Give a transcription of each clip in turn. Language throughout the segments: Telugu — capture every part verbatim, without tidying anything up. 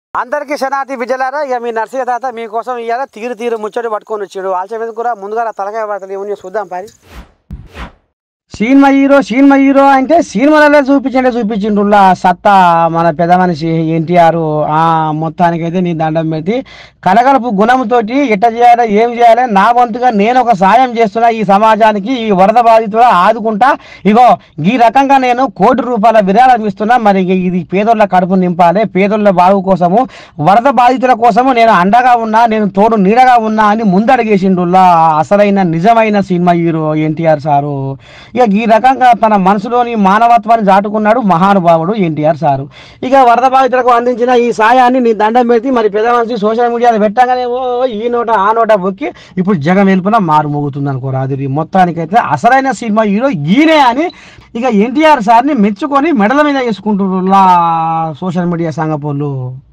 అందరికీ శనాతి విజయలారా ఇక మీ నర్సయ్య తాత మీకోసం ఇవాళ తీరు తీరు ముచ్చడి పట్టుకొని వచ్చాడు. ఆల్చే మీద కూడా ముందుగా తలకాయ పడుతుంది. ఏమన్నా చూద్దాం పారి. సినిమా హీరో సినిమా హీరో అంటే సినిమాలలో చూపించండి చూపించిండులా సత్తా మన పెద్ద మనిషి ఎన్టీఆర్. ఆ మొత్తానికైతే నీ దండం పెట్టి కలగలుపు గుణంతోటి ఎట్ట చేయాలి ఏం చేయాలి నా వంతుగా నేను ఒక సాయం చేస్తున్నా ఈ సమాజానికి, ఈ వరద బాధితులు ఆదుకుంటా. ఇగో ఈ రకంగా నేను కోటి రూపాయల విరాళం ఇస్తున్నా. మరి ఇది పేదోళ్ళ కడుపు నింపాలి, పేదోళ్ళ బాగు కోసము, వరద బాధితుల కోసము నేను అండగా ఉన్నా, నేను తోడు నీడగా ఉన్నా అని ముందడిగేసిండులా అసలైన నిజమైన సినిమా హీరో ఎన్టీఆర్ సారు. ఇక ఈ రకంగా తన మనసులోని మానవత్వాన్ని దాటుకున్నాడు మహానుభావుడు ఎన్టీఆర్ సారు. ఇక వరద బాధితులకు అందించిన ఈ సాయాన్ని నీ దండం పెట్టి మరి పెద్ద మనిషి సోషల్ మీడియాలో పెట్టగానే ఓ ఈ నోట ఆ నోట బొక్కి ఇప్పుడు జగం వెళ్ళిపోయినా మారు మోగుతుంది అనుకో రాదు. మొత్తానికైతే అసలైన సినిమా హీరో ఈయనే అని ఇక ఎన్టీఆర్ సార్ని మెచ్చుకొని మెడల మీద వేసుకుంటున్నా సోషల్ మీడియా సంగపోళ్ళు.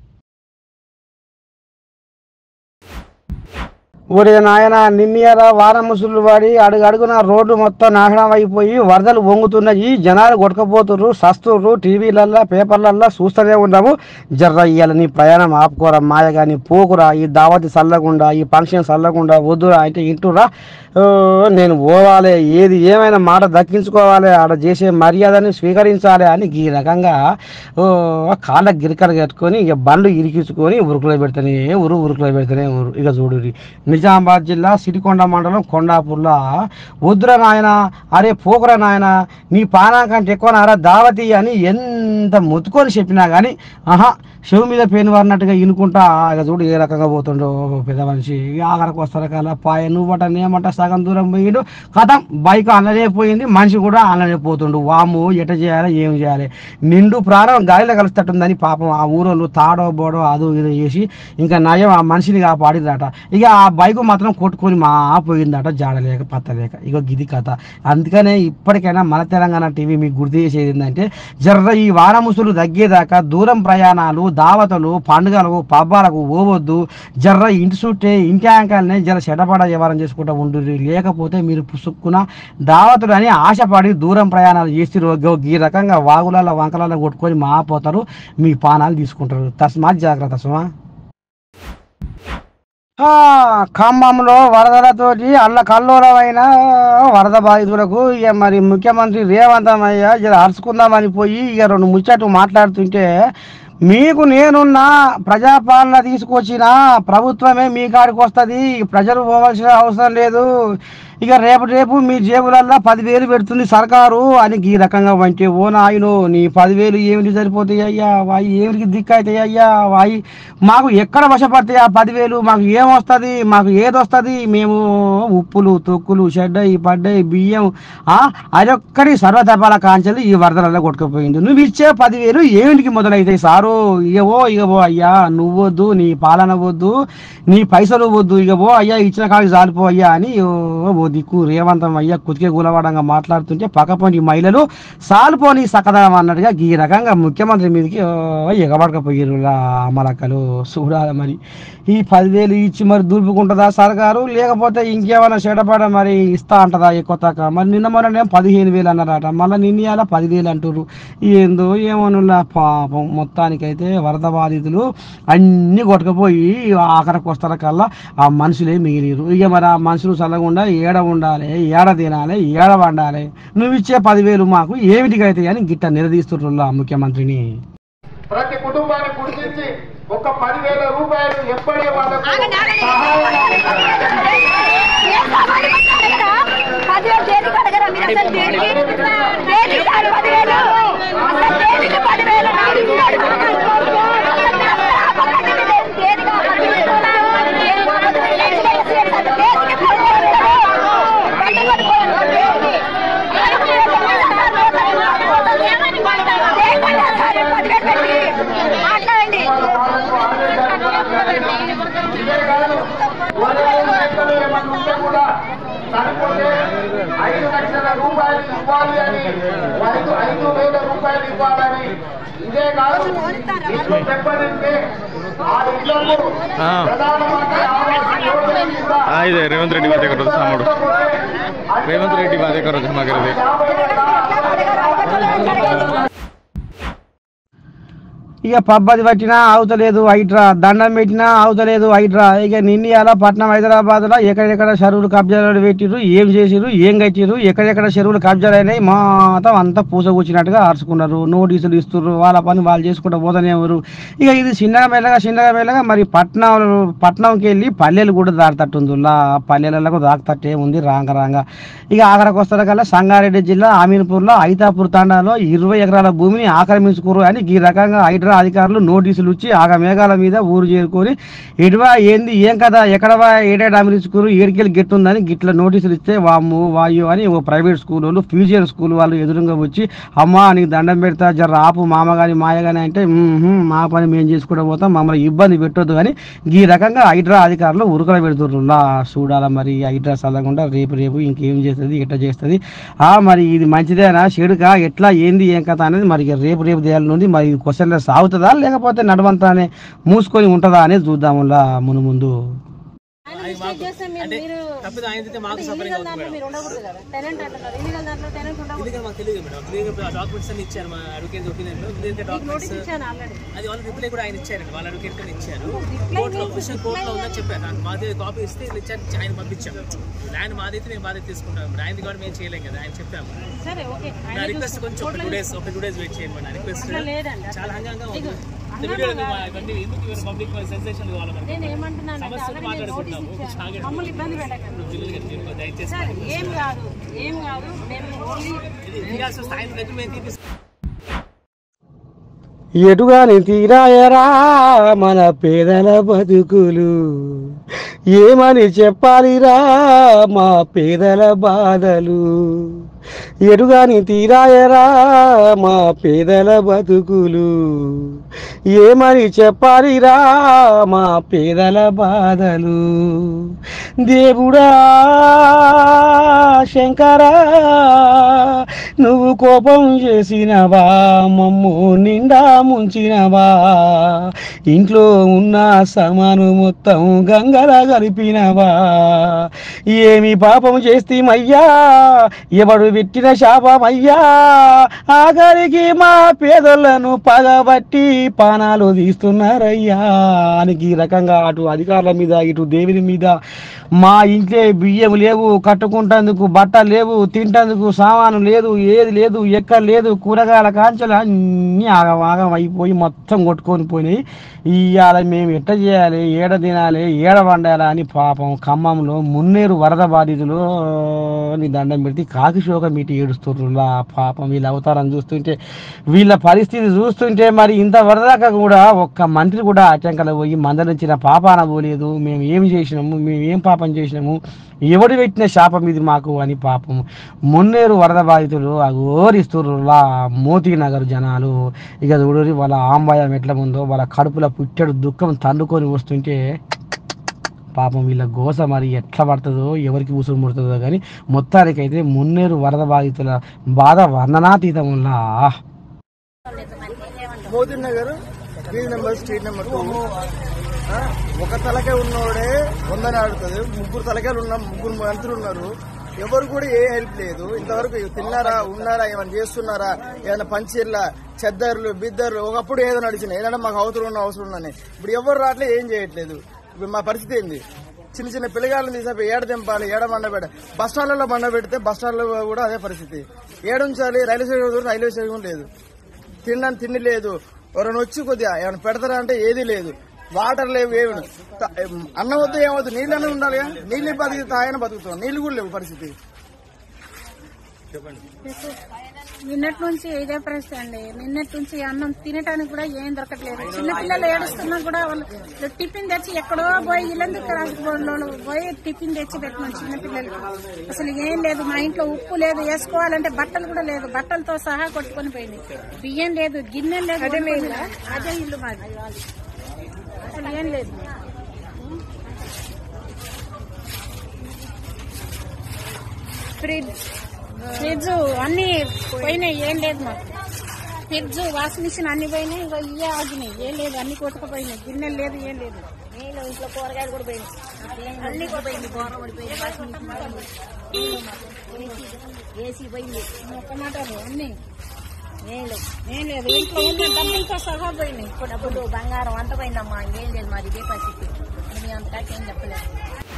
ఒరే నాయన నిన్నీయరా వాన ముసులు వాడి అడుగు అడుగున రోడ్డు మొత్తం నాశనం అయిపోయి వరదలు వంగుతున్నాయి, జనాలు కొట్టుకపోతుర్రు, సస్తుర్రు, టీవీలల్లా పేపర్లల్లా చూస్తూనే ఉన్నాము. జర్ర ఇయ్యాల నీ ప్రయాణం ఆపుకోరా మాయ కానీ పోకురా, ఈ దావతి చల్లకుండా ఈ ఫంక్షన్ చల్లకుండా వద్దురా అంటే ఇంటురా. నేను పోవాలి, ఏది ఏమైనా మాట దక్కించుకోవాలి, ఆడ చేసే మర్యాదని స్వీకరించాలి అని ఈ రకంగా కాళ్ళ గిరికలు కట్టుకొని ఇక బండ్లు ఇరికించుకొని ఉరుకులో పెడితేనే ఊరు ఉరుకులో పెడితేనే ఊరు. ఇక చూడు నిజామాబాద్ జిల్లా సిరికొండ మండలం కొండాపూర్లో వద్దుర నాయన అరే పోకుర నాయన నీ పానం కంటే ఎక్కువ నారా దావతి అని ఎంత మొత్తుకొని చెప్పినా కానీ ఆహా చెవు మీద పేను వారినట్టుగా ఇనుకుంటా ఇక చూడు ఏ రకంగా పోతుండో పెద్ద మనిషి. ఆఖరికి వస్తారు కదా పాయ నువ్వట నేమంట సగం దూరం పోయిండు, కథం బైక్ అల్లనే పోయింది, మనిషి కూడా అల్లనే పోతుండు. వాము ఎట చేయాలి ఏం చేయాలి, నిండు ప్రాణం గాలిలో కలుస్తట్టుందని పాపం ఆ ఊరోళ్ళు తాడో బోడో అదో ఇదో చేసి ఇంకా నయం ఆ మనిషిని కాపాడిదట. ఇక ఆ బైక్ మాత్రం కొట్టుకొని మా పోయిందట జాడలేక పత్తలేక. ఇక గిది కథ. అందుకనే ఇప్పటికైనా మన తెలంగాణ టీవీ మీకు గుర్తు చేసేది ఏంటంటే జర్ర ఈ వాన ముసులు తగ్గేదాకా దూరం ప్రయాణాలు దావతలు పండుగలు పబ్బాలకు పోవద్దు. జర్ర ఇంటి చుట్టే ఇంటి యాంకాలనే జర చెడపడ వ్యవహారం చేసుకుంటూ ఉంటుంది. లేకపోతే మీరు పుసుక్కున దావతులు అని ఆశపడి దూరం ప్రయాణాలు చేసి ఈ రకంగా వాగులలో వంకలలో కొట్టుకొని మాపోతారు, మీ పానాలు తీసుకుంటారు. తస్మాత్ జాగ్రత్త సుమా. ఖమ్మంలో వరదలతోటి అల్ల కల్లోలమైన వరద బాధితులకు ఇక మరి ముఖ్యమంత్రి రేవంత్ అయ్య జర అరుచుకుందామని పోయి ఇక రెండు ముచ్చట్లు మాట్లాడుతుంటే మీకు నేనున్న ప్రజాపాలన తీసుకొచ్చిన ప్రభుత్వమే మీ కాడికి వస్తుంది, ప్రజలు పోవాల్సిన అవసరం లేదు, ఇక రేపు రేపు మీ జేబులల్లో పదివేలు పెడుతుంది సర్కారు అని ఈ రకంగా వంటే ఓ నాయను నీ పదివేలు ఏమిటి సరిపోతాయి అయ్యా, వాయి ఏమిటికి దిక్కు అవుతాయి అయ్యా, వాయి మాకు ఎక్కడ వశపడతాయి ఆ పదివేలు, మాకు ఏమొస్తుంది, మాకు ఏది వస్తుంది, మేము ఉప్పులు తొక్కులు చెడ్డయి పడ్డాయి బియ్యం అదొక్కడి సర్వతపాల కాంచెలు ఈ వరదలలో కొట్టుకుపోయింది. నువ్వు ఇచ్చే పదివేలు ఏమిటికి మొదలవుతాయి సారు, ఇగవో ఇగవో అయ్యా నువ్వొద్దు, నీ పాలన వద్దు, నీ పైసలు వద్దు, ఇగవో అయ్యా ఇచ్చిన కాడికి చాలిపో అయ్యా అని ఓ దిక్కు రేవంతం అయ్యా కుతికే గులవాడంగా మాట్లాడుతుంటే పక్కపోని మహిళలు సాల్పోని సకదం అన్నట్టుగా ఈ రకంగా ముఖ్యమంత్రి మీదకి ఎగబడకపోయారు అమలక్కలు. చూడాలి మరి ఈ పదివేలు ఇచ్చి మరి దూపుకుంటుందా సర్కారు, లేకపోతే ఇంకేమైనా చెడపడ మరి ఇస్తా అంటదా ఎక్కువ తక్కువ. మరి నిన్న మొన్న పదిహేను వేలు అన్నారట, మళ్ళీ నిన్న పదివేలు అంటారు. ఏందో ఏమనులా పాపం. మొత్తానికైతే వరద బాధితులు అన్నీ కొట్టుకుపోయి ఆఖరికి వస్తార కల్లా ఆ మనుషులే మిగిలిరు. ఇక మరి ఆ మనుషులు చల్లకుండా ఏడ ఉండాలి, ఏడ తినాలి, ఏడ వండాలి, నువ్వు ఇచ్చే పదివేలు మాకు ఏమిటికైతే అని గిట్ట నిలదీస్తున్నా ముఖ్యమంత్రిని. ప్రతి కుటుంబాన్ని గుర్తించి ఒక పదివేల రూపాయలు ఎప్పుడే వాళ్ళకు ఐదు లక్షల రూపాయలు ఇవ్వాలి అని ఐదు ఐదు వేల రూపాయలు ఇవ్వాలని. ఇదే కాదు ఇల్లు దెబ్బతింటే ఆ ఇళ్లకు ప్రధానమంత్రి ఆవాస్ యోజన రేవంత్ రెడ్డి బాధ సాముడు రేవంత్ రెడ్డి బాధ ఇక పబ్బది పట్టినా అవుతలేదు హైడ్రా, దండం పెట్టినా అవుతలేదు హైడ్రా. ఇక నిన్నయాల పట్నం హైదరాబాద్లో ఎక్కడెక్కడ చెరువులు కబ్జాలు పెట్టిరు, ఏం చేసిరు, ఏం కట్టిరు, ఎక్కడెక్కడ చెరువులు కబ్జాలు అయినాయి మొత్తం అంతా పూస కూర్చున్నట్టుగా ఆర్చుకున్నారు. నోటీసులు ఇస్తున్నారు, వాళ్ళ పని వాళ్ళు చేసుకుంటూ పోతానే ఎవరు. ఇక ఇది చిన్నగా మెల్లగా చిన్నగా మెల్లగా మరి పట్నం పట్నంకి వెళ్ళి పల్లెలు కూడా దాటుతట్టుందిలా, పల్లెలకు దాకుతట్టే ఉంది రాంగ రాంగ. ఇక ఆఖరికి వస్తారు కల్లా సంగారెడ్డి జిల్లా అమీన్పూర్లో ఐతాపూర్ తాండాలో ఇరవై ఎకరాల భూమిని ఆక్రమించుకోరు అని ఈ రకంగా హైడ్రా అధికారులు నోటీసులు ఇచ్చి ఆగ మేఘాల మీద ఊరు చేరుకొని ఎటువా ఏంది ఏం కదా ఎక్కడవా ఏడేడు అమరించుకోరు ఏడికెళ్ళి గిట్టుందని గిట్ల నోటీసులు ఇస్తే వాము వాయు అని ఓ ప్రైవేట్ స్కూల్ వాళ్ళు ఫ్యూచర్ స్కూల్ వాళ్ళు ఎదురుగా వచ్చి అమ్మా నీకు దండం పెడతా జర ఆపు మామ కానీ మాయ కానీ అంటే మా పని మేము చేసుకుంటూ పోతాం మమ్మల్ని ఇబ్బంది పెట్టొద్దు కానీ ఈ రకంగా హైడ్రా అధికారులు ఉరుకలు పెడుతుర్రులా. చూడాలా మరి హైడ్రా చల్లకుండా రేపు రేపు ఇంకేం చేస్తుంది ఎట్లా చేస్తుంది ఆ మరి ఇది మంచిదేనా చెడుకా ఎట్లా ఏంది ఏం కథ అనేది మరి రేపు రేపు దేయాల నుండి మరి క్వశ్చన్లో సాగుతుందా లేకపోతే నడవంతానే మూసుకొని ఉంటుందా అనేది చూద్దాములా మును ముందు. డాక్యుమెంట్స్ అన్ని ఇచ్చారు మా అడ్వకేట్ ఒపీనియన్ లో అది వాళ్ళ రిప్లై కూడా ఆయన ఇచ్చారండి, వాళ్ళ అడ్వకేట్ కొని ఇచ్చారు. కోర్టులో క్వశ్చన్ కోర్టులో ఉందని చెప్పారు, మాది కాపీ ఇస్తే ఇచ్చారు, ఆయన పంపించాము. ల్యాండ్ మాదైతే మేము బాధ్యత తీసుకుంటాం, ఆయనది కూడా మేము చేయలేం కదా, ఆయన చెప్పాము. నా రిక్వెస్ట్ కొంచెం ఒక టూ డేస్ ఒక టూ డేస్ వెయిట్ చేయండి. నా రిక్వెస్ట్ చాలా హంగంగా ఉంది. పబ్లిక్ సెన్సేషన్ సమస్యలు మాట్లాడుకుంటాము. ఎటుగాని తీరాయరా మన పేదల బతుకులు, ఏమని చెప్పాలిరా మా పేదల బాధలు. ఎటుగాని తీరాయరా మా పేదల బతుకులు, ఏమని చెప్పాలిరా మా పేదల బాధలు. దేవుడా శంకరా నువ్వు కోపం చేసినవా, మమ్ము నిండా ముంచినవా, ఇంట్లో ఉన్న సామాను మొత్తం గంగల కలిపినవా. ఏమి పాపం చేస్తీమయ్యా, ఎవడు పెట్టిన శాపమయ్యా, ఆఖరికి మా పేదలను పగబట్టి పానాలు తీస్తున్నారయ్యా అని ఈ రకంగా అటు అధికారుల మీద ఇటు దేవుని మీద మా ఇంట్లో బియ్యం లేవు, కట్టుకుంటేందుకు బట్ట లేవు, తింటేందుకు సామాను లేదు, ఏది లేదు, ఎక్కడ లేదు, కూరగాయల కాంచెలు అన్నీ ఆగం ఆగం అయిపోయి మొత్తం కొట్టుకొని పోయినాయి. ఇవాళ మేము ఎట్ట చేయాలి, ఏడ తినాలి, ఏడ వండాలి అని పాపం ఖమ్మంలో మున్నేరు వరద బాధితులు నీ దండం పెడితే కాకిశోక మీటి ఏడుస్తుర్రులా. పాపం వీళ్ళ అవతారం చూస్తుంటే వీళ్ళ పరిస్థితి చూస్తుంటే మరి ఇంత వరదాకా కూడా ఒక్క మంత్రి కూడా ఆటంకలు పోయి మందలించిన పాపాన పోలేదు. మేము ఏం చేసినాము, మేము ఏం పాపం చేసినాము, ఎవడు పెట్టిన శాపం ఇది మాకు అని పాపం మున్నేరు వరద బాధితులు అఘోరిస్తుర్రులా. మోతీ నగర్ జనాలు ఇక చూడరి వాళ్ళ ఆంబాయం ఎట్లా ఉందో, వాళ్ళ కడుపుల పుట్టెడు దుఃఖం తండుకొని వస్తుంటే పాపం వీళ్ళ గోస మరి ఎట్లా పడుతుందో ఎవరికి ఉసురు ముడుతుందో కానీ మొత్తానికైతే మున్నేరు వరద బాధితుల బాధ వర్ణనాతీతంలా. మోతీ నగర్ వీధి నెంబర్ స్ట్రీట్ నెంబర్ టూ ఒక తలకే ఉన్నోడే వందని ఆడుతుంది. ముగ్గురు తలకాయలు ఉన్న ముగ్గురు మంత్రులు ఉన్నారు, ఎవరు కూడా ఏ హెల్ప్ లేదు. ఇంతవరకు తిన్నారా, ఉన్నారా, ఏమైనా చేస్తున్నారా, ఏమైనా పంచీర్ల చెద్దర్లు బిద్దర్లు ఒకప్పుడు ఏదో నడిచినాయి, ఏదైనా మాకు అవసరం ఉన్న అవసరం ఉందని. ఇప్పుడు ఎవరు రావట్లే, ఏం చేయట్లేదు. ఇప్పుడు మా పరిస్థితి ఏంది, చిన్న చిన్న పిల్లగాళ్ళని తీసినప్పుడు ఏడ దింపాలి, ఏడ బండ పెట్ట బస్ స్టాండ్లలో బండ పెడితే బస్ స్టాండ్లో కూడా అదే పరిస్థితి. ఏడుంచాలి, రైల్వే స్టేషన్ రైల్వే స్టేషన్ లేదు, తినడానికి తిండి లేదు, ఎవరైనా వచ్చి కొద్దిగా ఏమైనా పెడతారా అంటే ఏదీ లేదు, వాటర్ లేవు, ఏమి అన్నం వద్దు ఏమవుతుంది, నీళ్ళనే ఉండాలి, నీళ్ళు బతికి తాయన బతుకుతాం, నీళ్ళు కూడా లేవు పరిస్థితి. నిన్నటి నుంచి ఇదే పరిస్థితి అండి. నిన్నటి నుంచి అన్నం తినడానికి కూడా ఏం దొరకట్లేదు. చిన్నపిల్లలు ఏడుస్తున్నా కూడా వాళ్ళు టిఫిన్ తెచ్చి ఎక్కడో పోయి ఇల్లందుకు రాజుకోళ్ళు పోయి టిఫిన్ తెచ్చి పెట్టినాం చిన్నపిల్లలకి. అసలు ఏం లేదు, మా ఇంట్లో ఉప్పు లేదు, వేసుకోవాలంటే బట్టలు కూడా లేదు, బట్టలతో సహా కొట్టుకొని పోయింది. బియ్యం లేదు, గిన్నెలు లేదు, అదే ఇల్లు మాది, అసలు ఏం లేదు. ఫ్రిడ్జ్ ఫ్రిడ్జ్ అన్ని పోయినాయి, ఏం లేదు మాకు. ఫ్రిడ్జ్ వాషింగ్ మిషన్ అన్ని పోయినాయి, ఇంకా ఇవే ఆగినాయి, ఏం లేదు, అన్ని కొట్టుకుపోయినాయి. గిన్నెలు లేదు, ఏం లేదు. నేను ఇంట్లో కూరగాయలు కూడా పోయినాయి, అన్ని కూడా పోయింది. కూర పడిపోయింది, ఏసీ పోయింది, ఒక్క మాట అన్ని ఏం లేదు ఏం లేదు ఇంట్లో ఉన్న డబ్బులతో సహా పోయినాయి. ఇప్పుడు డబ్బులు బంగారం అంత పోయిందమ్మా. ఏం లేదు మరి ఇదే పరిస్థితి. మీ అంతా ఏం చెప్పలేదు.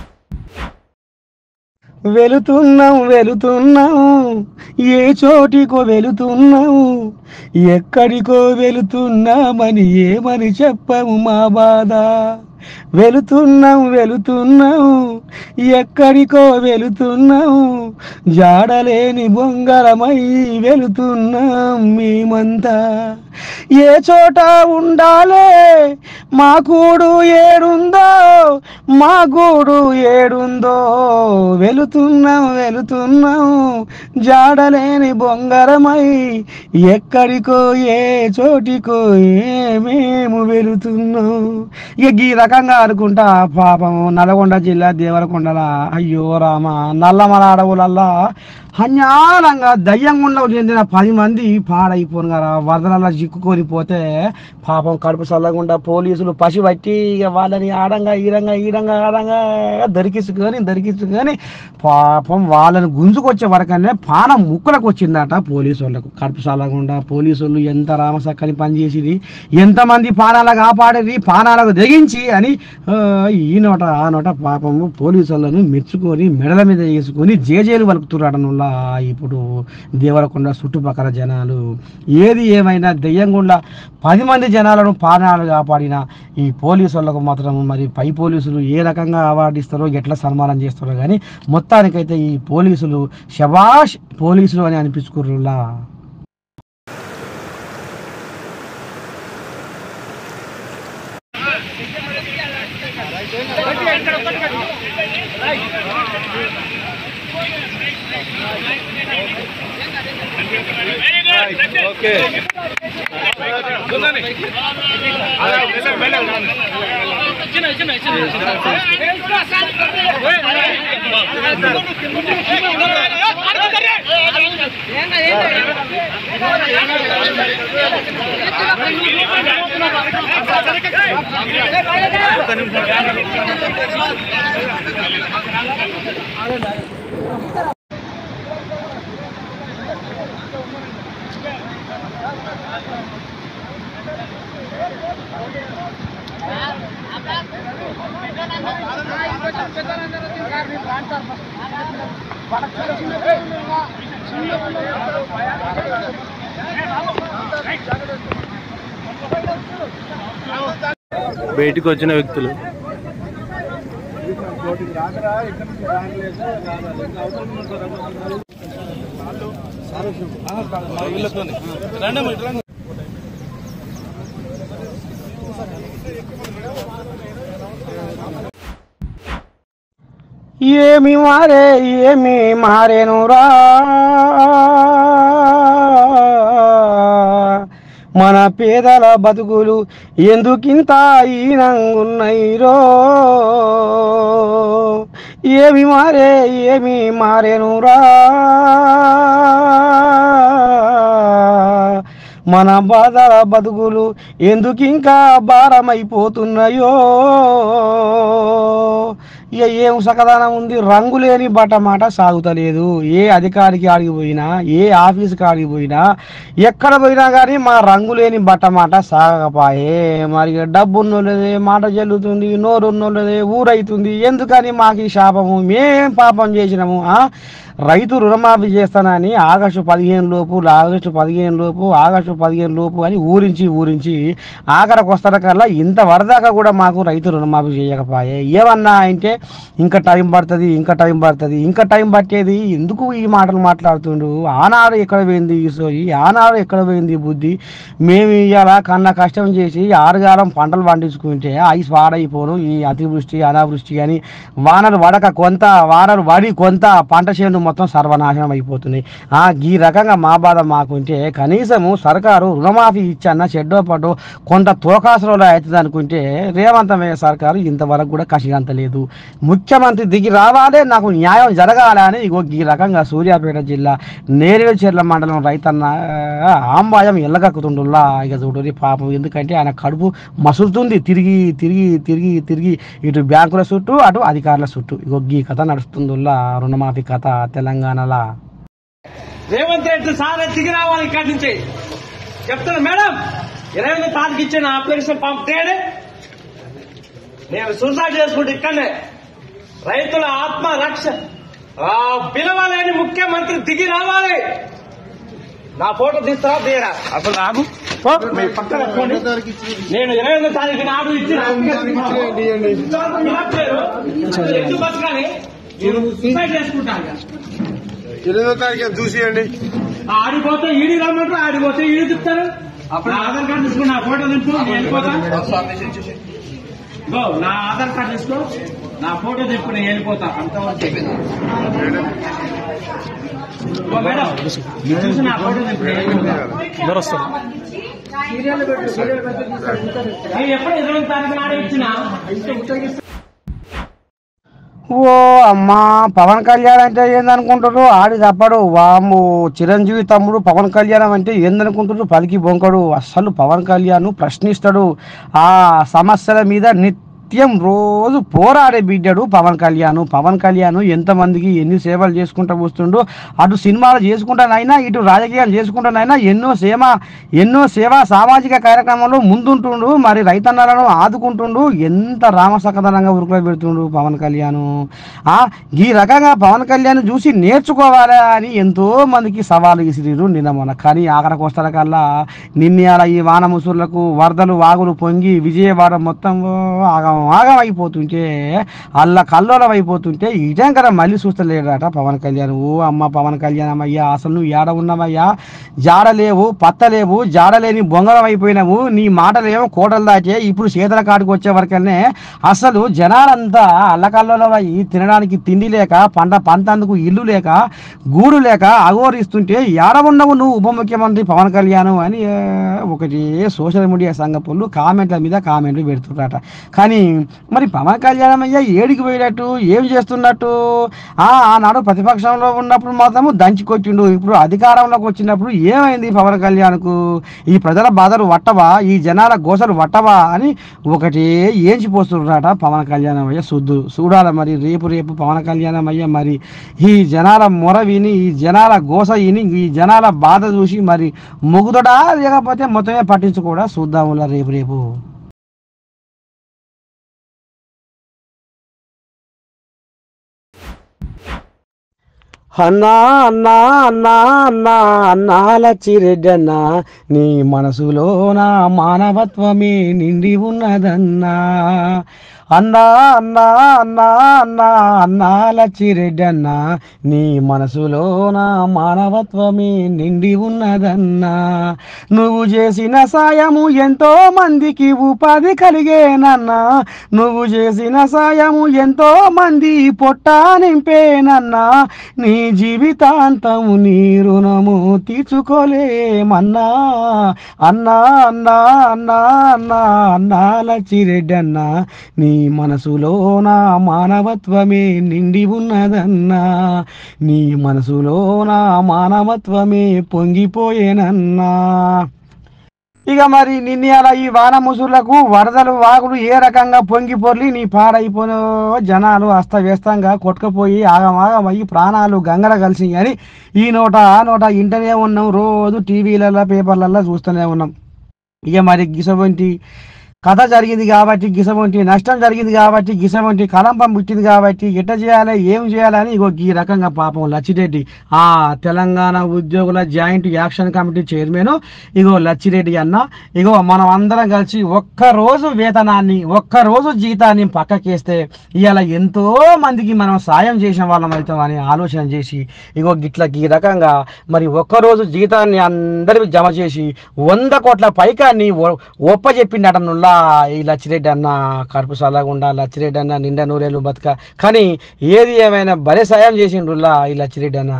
వెళుతున్నాం వెళుతున్నాం ఏ చోటికో వెళుతున్నాం, ఎక్కడికో వెళుతున్నామని ఏమని చెప్పము మా బాధ. వెళుతున్నాం వెళుతున్నాం ఎక్కడికో వెళుతున్నాం, జాడలేని బొంగరమై వెళుతున్నాం మేమంతా. ఏ చోట ఉండాలే మా గూడు ఏడుందో, మా గూడు ఏడుందో. వెళుతున్నాం వెళుతున్నాం జాడలేని బొంగరమై, ఎక్కడికో ఏ చోటికో ఏమేము వెళుతున్నాం. ఇక ఈ రకంగా అనుకుంటా పాపం నల్గొండ జిల్లా దేవరకొండల అయ్యో రామ నల్లమల అడవులల్లా అన్యాలంగా దయ్యంగుండకు చెందిన పది మంది పాడైపోను కదా వరదలలో చిక్కుకొని పోతే పాపం కడుపు చల్లకుండా పోలీసులు పసి పట్టి ఇక వాళ్ళని ఆడంగా ఈడంగా ఈడంగా ఆడంగా దొరికించుకొని దొరికించుకొని పాపం వాళ్ళని గుంజుకొచ్చే వరకనే పానం ముక్కులకు వచ్చిందట పోలీసు వాళ్ళకు. కడుపు చల్లకుండా పోలీసు వాళ్ళు ఎంత రామసక్కని పనిచేసిరి, ఎంతమంది పానాలు కాపాడేది, పానాలకు తెగించి అని ఈ నోట ఆ నోట పాపము పోలీసు వాళ్ళను మెచ్చుకొని మెడల మీద వేసుకొని జేజేలు వలుకుతున్నాడనుల్లా ఇప్పుడు దేవరకొండ చుట్టుపక్కల జనాలు. ఏది ఏమైనా దెయ్యంగుండా పది మంది జనాలను పానాలు కాపాడిన ఈ పోలీసు వాళ్ళకు మాత్రం మరి పై పోలీసులు ఏ రకంగా అవార్డు ఇస్తారో ఎట్లా సన్మానం చేస్తారో కానీ మొత్తానికైతే ఈ పోలీసులు శబాష్ పోలీసులు అని అనిపించుకుర్రులా. ఓకే బయటికి వచ్చిన వ్యక్తులు ఏమి మారే ఏమి మారేనురా మన పేదల బతుకులు ఎందుకింత ఈనంగున్నైరో. ఏమి మారే ఏమి మారేనురా మన బాధల బతుకులు ఎందుకింకా భారమైపోతున్నాయో. ఇక ఏం సకదానం ఉంది, రంగులేని బట్ట మాట సాగుతలేదు. ఏ అధికారికి ఆడిగిపోయినా ఏ ఆఫీస్కి ఆడిగిపోయినా ఎక్కడ పోయినా కానీ మా రంగులేని బట్ట మాట సాగకపోయే. మరి డబ్బు ఉన్నోళ్ళదే మాట జల్లుతుంది, నోరు ఉన్నోళ్ళదే ఊరైతుంది. ఎందుకని మాకు ఈ శాపము, మేం పాపం చేసినాము. రైతు రుణమాఫీ చేస్తానని ఆగస్టు పదిహేను లోపు ఆగస్టు పదిహేను లోపు ఆగస్టు పదిహేను లోపు అని ఊరించి ఊరించి ఆఖరికి వస్తార కల్లా ఇంత వరదాకా కూడా మాకు రైతు రుణమాఫీ చేయకపోయే. ఏమన్నా అంటే ఇంకా టైం పడుతుంది ఇంకా టైం పడుతుంది ఇంకా టైం పట్టేది ఎందుకు ఈ మాటలు మాట్లాడుతుండు. ఆనాడు ఎక్కడ పోయింది ఈ సోయి, ఆనాడు ఎక్కడ పోయింది బుద్ధి. మేము ఇవాళ కన్నా కష్టం చేసి ఆరుగాలం పంటలు పండించుకుంటే ఐస్ పాడైపోను ఈ అతివృష్టి అనావృష్టి అని వానలు వడక కొంత వానలు వడి కొంత పంట చేను మొత్తం సర్వనాశనం అయిపోతున్నాయి. ఆ ఈ రకంగా మా బాధ మాకుంటే కనీసము సర్కారు రుణమాఫీ ఇచ్చన్న చెడ్డో పడ్డో కొంత తోకాసులో అవుతుంది అనుకుంటే రేవంతమయ్య సర్కారు ఇంతవరకు కూడా కసిగంత లేదు. ముఖ్యమంత్రి దిగి రావాలే, నాకు న్యాయం జరగాలని ఇగో ఈ రకంగా సూర్యాపేట జిల్లా నేరేడుచెర్ల మండలం రైతన్న ఆంబాయం ఎల్లగక్కుతుండులా. ఇక చూడండి పాపం, ఎందుకంటే ఆయన కడుపు మసులుతుంది తిరిగి తిరిగి తిరిగి తిరిగి ఇటు బ్యాంకుల చుట్టూ అటు అధికారుల చుట్టూ. ఇగో ఈ కథ నడుస్తుందిలా రుణమాఫీ కథ తెలంగాణలో. రేవంత్ రెడ్డి సారే దిగి రావాలి ఇక్కడి నుంచి. చెప్తున్నా మేడం ఇరవై ఎనిమిది తారీఖు ఇచ్చిన అప్లికేషన్ పంపితే నేను సూసైడ్ చేసుకుంటే ఇక్కడనే రైతుల ఆత్మ రక్ష పిలవాలని ముఖ్యమంత్రి దిగి రావాలి. నా ఫోటో తీస్తారా తీయరా అసలు నాకు నేను ఇరవై ఎనిమిది తారీఖు నాడు ఇచ్చిన ఎందుకు బతకాలి సూసైడ్ చేసుకుంటాను. ఇరవై తారీఖు చూసియండి. ఆడిపోతే ఈడి రమ్మంటారు, ఆడిపోతే ఈడి చెప్తారు. అప్పుడు ఆధార్ కార్డు తీసుకుని నా ఫోటో తింటూ నేను వెళ్ళిపోతాను. నా ఆధార్ కార్డు తీసుకో, నా ఫోటో తిప్పు, నేను వెళ్ళిపోతా. అంతవరకు మేడం చూసి నా ఫోటో తిప్పు, నేను ఎప్పుడు ఇరవై తారీఖు నాడు ఇచ్చినా ఓ అమ్మా, పవన్ కళ్యాణ్ అంటే ఏందనుకుంటారు? ఆడి తప్పడు. వాము చిరంజీవి తమ్ముడు పవన్ కళ్యాణం అంటే ఏందనుకుంటారు? పలికి బొంకడు. అస్సలు పవన్ కళ్యాణ్ ప్రశ్నిస్తాడు. ఆ సమస్యల మీద నిత్యం రోజు పోరాడే బిడ్డాడు పవన్ కళ్యాణ్. పవన్ కళ్యాణ్ ఎంతమందికి ఎన్ని సేవలు చేసుకుంటూ వస్తుండో, అటు సినిమాలు చేసుకుంటానైనా ఇటు రాజకీయాలు చేసుకుంటానైనా ఎన్నో సేవ ఎన్నో సేవా సామాజిక కార్యక్రమాల్లో ముందుంటుండు. మరి రైతన్నలను ఆదుకుంటుండు. ఎంత రామసకదనంగా ఉరుకులో పెడుతుండు పవన్ కళ్యాణ్. ఈ రకంగా పవన్ కళ్యాణ్ చూసి నేర్చుకోవాలా అని ఎంతో మందికి సవాలు విసిరిరు నిన్న మొన్న. కానీ ఆఖరికి వస్తార కల్లా నిన్నయాల ఈ వాన ముసుర్లకు వరదలు వాగులు పొంగి విజయవాడ మొత్తం ఆగం ఆగం అయిపోతుంటే, అల్ల కల్లోలం అయిపోతుంటే ఇటంకర మళ్ళీ చూస్తలేడట పవన్ కళ్యాణ్. ఓ అమ్మ పవన్ కళ్యాణ్ అయ్యా, అసలు నువ్వు ఏడ ఉన్నావయ్యా? జాడలేవు, పత్తలేవు, జాడలేని బొంగరం అయిపోయినావు. నీ మాటలేమో కోటలు దాటే ఇప్పుడు చేతుల కాడికి వచ్చే వరకనే అసలు జనాలంతా అల్లకల్లోలం అయ్యి తినడానికి తిండి లేక, పంట పంతందుకు ఇల్లు లేక, గూడు లేక అఘోరిస్తుంటే ఏడ ఉన్నావు నువ్వు ఉప ముఖ్యమంత్రి పవన్ కళ్యాణ్ అని ఒకటి సోషల్ మీడియా సంఘపులు కామెంట్ల మీద కామెంట్లు పెడుతున్నారట. కానీ మరి పవన్ కళ్యాణ్ అయ్యా ఏడికి పోయినట్టు, ఏం చేస్తున్నట్టు? ఆనాడు ప్రతిపక్షంలో ఉన్నప్పుడు మాత్రము దంచికొచ్చిండు. ఇప్పుడు అధికారంలోకి వచ్చినప్పుడు ఏమైంది పవన్ కళ్యాణ్కు? ఈ ప్రజల బాధలు వట్టవా, ఈ జనాల గోసలు వట్టవా అని ఒకటే ఏంచిపోతున్నారట పవన్ కళ్యాణ్ అయ్య. శుద్ధు చూడాలి మరి రేపు రేపు పవన్ కళ్యాణ్ అయ్య మరి ఈ జనాల మొర విని, ఈ జనాల గోస విని, ఈ జనాల బాధ చూసి మరి మొగుదడా లేకపోతే మొత్తమే పట్టించుకోడా చూద్దాములా రేపు రేపు. అన్నా అన్నా అన్నా అన్నా అన్నాల చిరెడ్డన్నా, నీ మనసులో నా మానవత్వమే నిండి ఉన్నదన్నా. అన్నా అన్నా అన్నా అన్నా అన్నాల చిరెడ్డన్నా, నీ మనసులో నా మానవత్వమే నిండి ఉన్నదన్నా. నువ్వు చేసిన సాయము ఎంతో మందికి ఉపాధి కలిగేనన్నా. నువ్వు చేసిన సాయము ఎంతో మంది పొట్ట నింపేనన్నా. నీ జీవితాంతము నీ రుణము తీర్చుకోలేమన్నా. అన్నా అన్నా అన్నా అన్నా అన్నాల చిరెడ్డన్నా, నీ మనసులో నా మానవత్వమే నిండి ఉన్నదన్నా. నీ మనసులో నా మానవత్వమే పొంగిపోయేనన్నా. ఇక మరి నిన్న ఈ వాన ముసుర్లకు వరదలు వాగులు ఏ రకంగా పొంగి పొర్లి నీ పాడైపోయిన జనాలు అస్తవ్యస్తంగా కొట్టుకుపోయి ఆగమాగమయ్యి ప్రాణాలు గంగల కలిసి అని ఈ నోట ఆ నోట ఇంటనే ఉన్నాం. రోజు టీవీలలో పేపర్లలో చూస్తూనే ఉన్నాం. ఇక మరి గిసవంటి కథ జరిగింది కాబట్టి, గిసవంటి నష్టం జరిగింది కాబట్టి, గిసవంటి కలంపం పుట్టింది కాబట్టి ఎట్ట చేయాలి, ఏం చేయాలని ఇగో ఈ రకంగా పాపం లచ్చిరెడ్డి, ఆ తెలంగాణ ఉద్యోగుల జాయింట్ యాక్షన్ కమిటీ చైర్మన్ ఇగో లచ్చిరెడ్డి అన్న, ఇగో మనం అందరం కలిసి ఒక్కరోజు వేతనాన్ని, ఒక్కరోజు జీతాన్ని పక్కకేస్తే ఇవాళ ఎంతో మందికి మనం సాయం చేసిన వాళ్ళం అవుతామని ఆలోచన చేసి ఇగో గిట్ల ఈ రకంగా మరి ఒక్కరోజు జీతాన్ని అందరికి జమ చేసి వంద కోట్ల పైకాన్ని ఒప్పజెప్పిండట ఈ లచ్చిరెడ్డి అన్న. కడుపు సల్లగుండా లచ్చిరెడ్డి అన్న నిండా నూరేళ్ళు బతుక. కానీ ఏది ఏమైనా భలే సాయం చేసిండ్రులా ఈ లచ్చిరెడ్డి అన్న.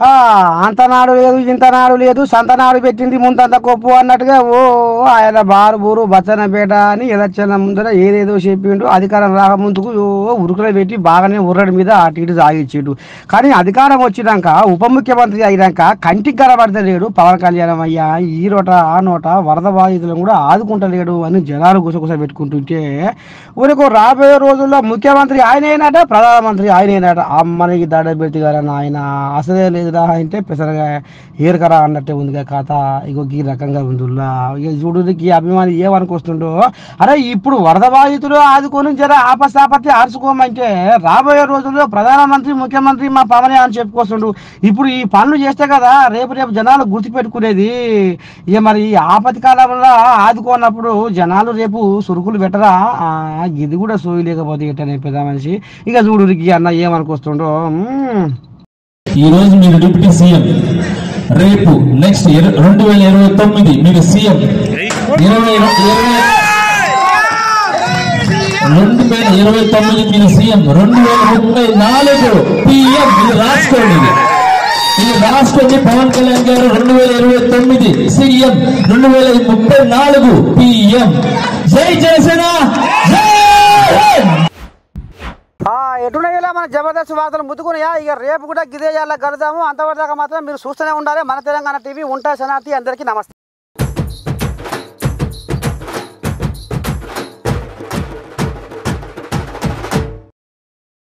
అంతనాడు లేదు ఇంతనాడు లేదు సంతనాడు పెట్టింది ముంతంత కొప్పు అన్నట్టుగా ఓ ఆయన బారు బూరు బచ్చనపేట అని ఎలక్షన్ల ముందర ఏదేదో చెప్పిండు. అధికారం రాకముందుకు ఓ ఉరుకులో పెట్టి బాగానే ఉర్రడి మీద అటు ఇటు సాగించిండు. కానీ అధికారం వచ్చినాక ఉప ముఖ్యమంత్రి అయినాక కంటికి కనబడతలేడు పవన్ కళ్యాణ్ అయ్యా. ఈ నోట ఆ నోట వరద బాధితులను కూడా ఆదుకుంటలేడు అని జనాలు గుసగుస పెట్టుకుంటుంటే ఊరికి రాబోయే రోజుల్లో ముఖ్యమంత్రి ఆయనేనట, ప్రధానమంత్రి ఆయనేనట. అమ్మనికి దడ పెట్టి గారని ఆయన అసలే లేదురా అంటే పెసరగా ఏరకరా అన్నట్టే ఉందిగా కథ. ఇగో ఈ రకంగా ఉందిలా. ఇక చూడుకి అభిమాని ఏమనుకొస్తుండో, అరే ఇప్పుడు వరద బాధితులు ఆదుకొని జర ఆపస్తాపత్తి ఆర్చుకోమంటే రాబోయే రోజుల్లో ప్రధానమంత్రి ముఖ్యమంత్రి మా పవనే అని చెప్పుకొస్తుండు. ఇప్పుడు ఈ పనులు చేస్తే కదా రేపు రేపు జనాలు గుర్తుపెట్టుకునేది. ఇక మరి ఈ ఆపత్తి కాలంలో ఆదుకోనప్పుడు జనాలు రేపు సురుకులు పెట్టరా? ఇది కూడా సోయి లేకపోతే ఎట్టనే పెద్ద మనిషి. ఇక చూడుకి అన్న ఏమనుకొస్తుండో. ఈ రోజు మీరు డిప్యూటీ సీఎం, రేపు నెక్స్ట్ రెండు వేల ఇరవై తొమ్మిది మీరు సీఎం, ఇరవై రెండు వేల ఇరవై తొమ్మిది మీరు సీఎం, రెండు వేల ముప్పై నాలుగు పిఎం. ఇది రాసుకోండి, ఇది రాసుకోండి. పవన్ కళ్యాణ్ గారు రెండు వేల ఇరవై తొమ్మిది సీఎం, రెండు వేల ముప్పై నాలుగు పిఎం. జై జనసేన. ఎటునయ్యేలా మన జబర్దస్త్ వార్తలు ముద్దుకున్నాయా? ఇక రేపు కూడా గిదేయాల కలుద్దాము. అంతవరదాకా మాత్రం మీరు చూస్తూనే ఉండాలి మన తెలంగాణ టీవీ. ఉంటా శనార్థి అందరికీ నమస్తే.